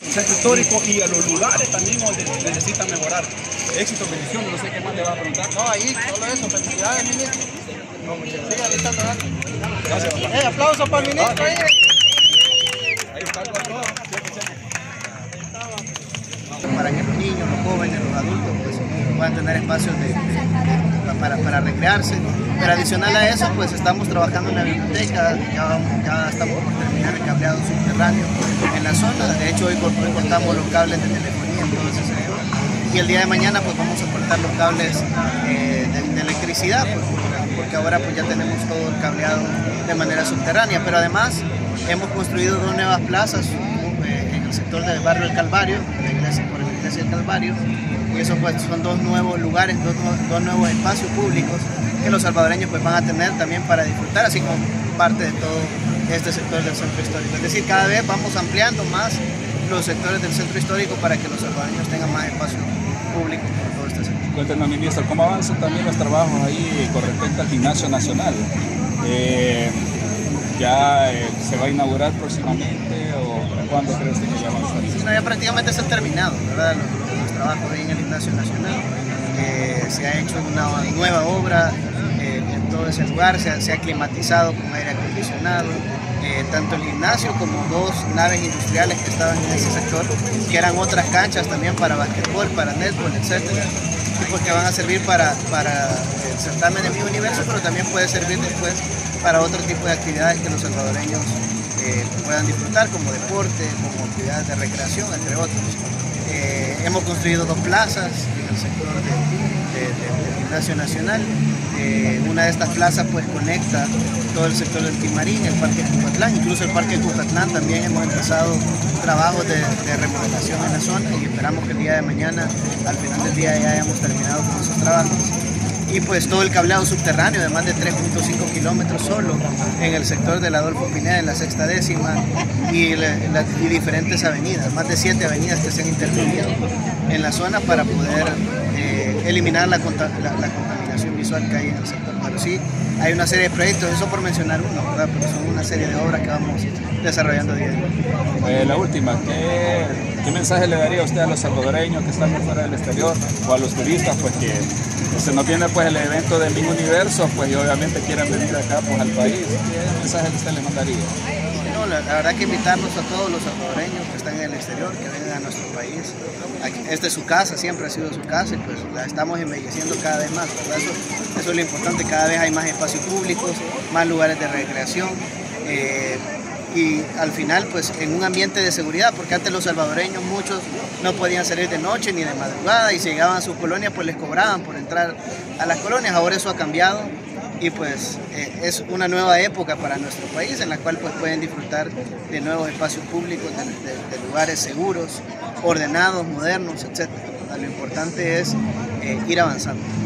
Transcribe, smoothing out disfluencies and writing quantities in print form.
El centro histórico y a los lugares también donde necesitan mejorar. Éxito, bendiciones, no sé qué más le va a preguntar. No, ahí, solo eso, felicidades, ministro. Siga listando, dale. Gracias. Aplausos para el ministro ahí. Ahí está todo. Para que los niños, los jóvenes, los adultos pues, puedan tener espacios para recrearse. Pero adicional a eso, pues estamos trabajando en la biblioteca, ya estamos por terminar el cableado subterráneo en la zona. De hecho, hoy cortamos los cables de telefonía en todo ese sector. Y el día de mañana pues vamos a cortar los cables de electricidad, pues, porque ahora pues ya tenemos todo el cableado de manera subterránea. Pero además hemos construido 2 nuevas plazas en el sector del barrio del Calvario, por la iglesia del Calvario, y eso pues son 2 nuevos lugares, dos nuevos espacios públicos que los salvadoreños pues van a tener también para disfrutar, así como parte de todo este sector del centro histórico. Es decir, cada vez vamos ampliando más los sectores del centro histórico para que los salvadoreños tengan más espacio público por todo este sector. Cuéntenos, ministro, ¿cómo avanzan también los trabajos ahí con respecto al gimnasio nacional? ¿Ya se va a inaugurar próximamente o cuándo crees que ya avanzar? Sí, no, ya prácticamente se han terminado, ¿verdad? Los trabajos ahí en el gimnasio nacional. Se ha hecho una nueva obra en todo ese lugar, se ha climatizado con aire acondicionado, tanto el gimnasio como 2 naves industriales que estaban en ese sector, que eran otras canchas también para basquetbol, para netball, etcétera, y porque van a servir para el certamen de Mi Universo, pero también puede servir después para otro tipo de actividades que los salvadoreños puedan disfrutar, como deporte, como actividades de recreación, entre otros. Hemos construido 2 plazas en el sector del Gimnasio Nacional. Una de estas plazas pues conecta todo el sector del Timarín, el Parque Cucatlán, incluso el Parque Cucatlán también hemos empezado trabajos de remodelación en la zona y esperamos que el día de mañana, al final del día, ya hayamos terminado con esos trabajos. Y pues todo el cableado subterráneo de más de 3.5 kilómetros solo en el sector del Adolfo Pineda, en la Sexta Décima, y diferentes avenidas, más de 7 avenidas que se han intervenido en la zona para poder eliminar la contaminación visual que hay en el sector. Pero sí, hay una serie de proyectos, eso por mencionar uno, ¿verdad? Pero son una serie de obras que vamos desarrollando día a día. La última, ¿qué mensaje le daría usted a los salvadoreños que están fuera del exterior o a los turistas pues que se nos viene pues el evento de Mi Universo pues y obviamente quieren venir acá pues al país? ¿Qué mensaje usted le mandaría? No, la verdad que invitarlos a todos los salvadoreños que están en el exterior, que vengan a nuestro país. Esta es su casa, siempre ha sido su casa y pues la estamos embelleciendo cada vez más, ¿verdad? Eso es lo importante, cada vez hay más espacios públicos, más lugares de recreación y al final pues en un ambiente de seguridad, porque antes los salvadoreños muchos no podían salir de noche ni de madrugada y si llegaban a sus colonias pues les cobraban por entrar a las colonias. Ahora eso ha cambiado y pues es una nueva época para nuestro país en la cual pues pueden disfrutar de nuevos espacios públicos, de lugares seguros, ordenados, modernos, etc. Lo importante es ir avanzando.